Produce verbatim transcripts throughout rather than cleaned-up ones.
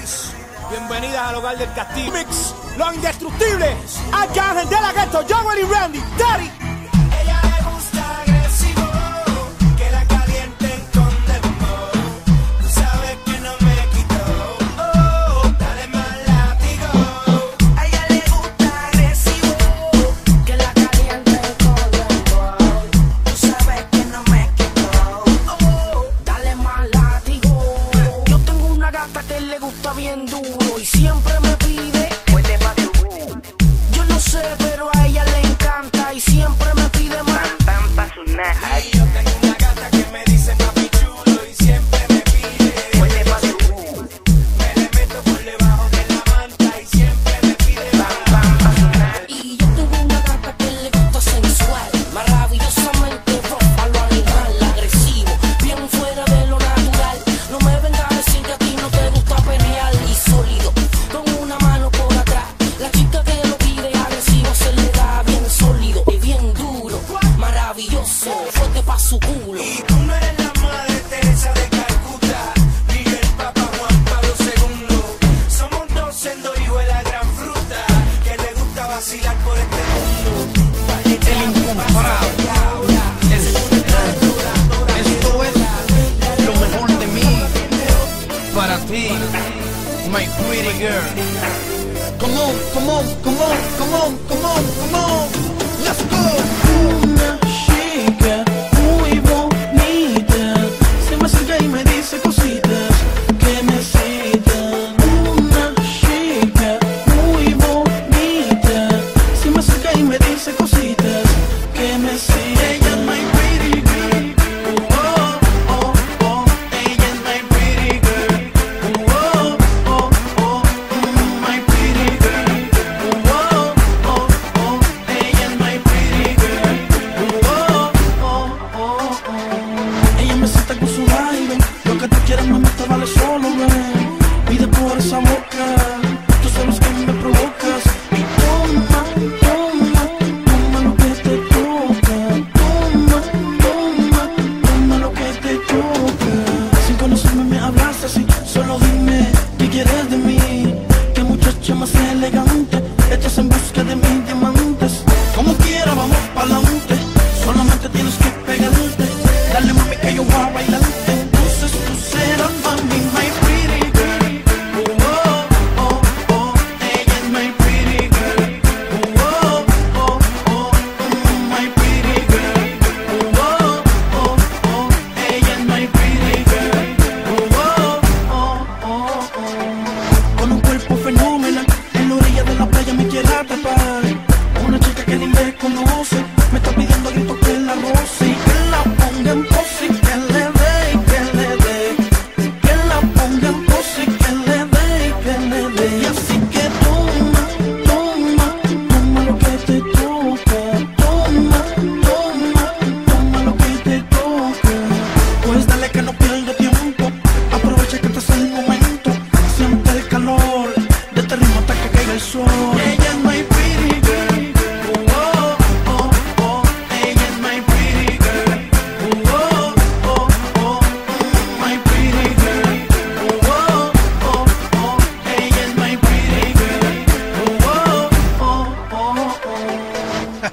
Mix. Bienvenidas al hogar del castillo. Mix, los indestructibles. Arcángel de la Ghetto, Joel y Randy, Daddy. Ella le gusta agresivo, que la calienten con dembow. Tú sabes que no me quito, oh, dale más látigo. A ella le gusta agresivo, que la calienten con dembow. Tú sabes que no me quito, oh, dale más látigo. Yo tengo una gata que le gusta bien duro y siempre me pide, huele pa' tu. Yo no sé, pero a ella le encanta y siempre me pide más. Y yo tengo una gata que me dice papi chulo y siempre me pide, Huele pa' tu. me le meto por debajo de la manta y siempre me pide más. Y yo tengo una gata que le gusta sensual, maravillosamente ropa, lo animal, agresivo, bien fuera de lo natural. No me vengas a decir que a ti no te gusta pelear y sólido, con una mano por atrás. La chica que lo pide agresivo se le da bien sólido y bien duro, maravilloso, fuerte pa' su culo. Y tú no eres la madre Teresa de Calcuta, ni el Papa Juan Pablo segundo. Somos dos siendo hijos de la gran fruta, que le gusta vacilar por este mundo. El incomparable. Esto es lo mejor de mí para ti, my pretty girl. Come on, come on, come on, come on, come on, come on. Let's go. Una chica muy bonita se me acerca y me dice cositas que me excitan. Una chica muy bonita se me acerca y me dice cositas que me excitan. Ella es my pretty girl. Oh, oh, oh. Ella es my pretty girl. Oh, oh, oh. My pretty girl. Oh, oh, oh. Ella es my pretty girl. Oh, oh, oh, oh. Ella me sienta con su baile. Lo que tú quieras, mami, te vale solo, ven. Pide por esa boca. Tú sabes que me provocas. Y toma, toma, toma lo que te toca. Toma, toma, toma lo que te toca. Sin conocerme me hablas así. Solo dime qué quieres de mí. Qué muchacha más elegante. Echas en busca de mis diamantes. Como quiera, vamos pa'lante. Solamente tienes que pegarte. Dale, mami, que yo voy a bailarte. Entonces tú serás, mami, my pretty girl. Oh, oh, oh. Ella es my pretty girl. Oh, oh, oh. My pretty girl. Oh, oh, oh. Ella es my pretty girl. Oh, oh, oh, oh. Con un cuerpo fenomenal, en la orilla de la playa me quiere atrapar. Una chica que ni me conoce, me está pidiendo a gritos que la roce y que la ponga en pose y que le dé y que le dé. Que la ponga en pose y que le dé y que le dé. Y así que toma, toma, toma lo que te toca. Toma, toma, toma lo que te toca. Pues dale que no pierdo tiempo, aprovecha que este es el momento. Siente el calor de este ritmo hasta que caiga el sol. Ella es my pretty girl. Oh, oh, oh. Ella es my pretty girl. Oh, oh, oh. My pretty girl. Oh, oh, oh. Ella es my pretty girl. Oh, oh, oh, oh.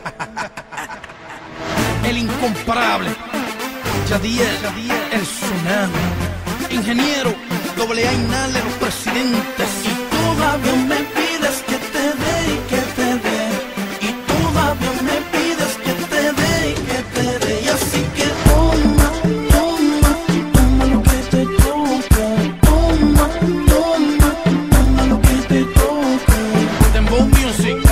El incomparable. Yadiel, el tsunami. Ingeniero, doble A y Nale, los presidentes. Y todavía me pides que te dé y que te dé. Y todavía me pides que te dé y que te dé. Y así que toma, toma, toma lo que te toca. Toma, toma, toma lo que te toca. Dembow Music.